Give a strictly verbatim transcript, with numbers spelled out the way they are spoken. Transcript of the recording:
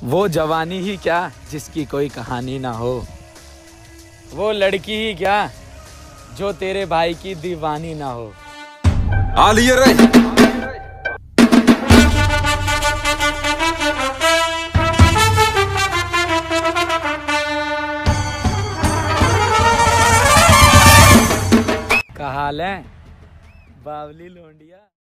वो जवानी ही क्या जिसकी कोई कहानी ना हो, वो लड़की ही क्या जो तेरे भाई की दीवानी ना हो। आलिए रे का हाल है बावली लोंडिया।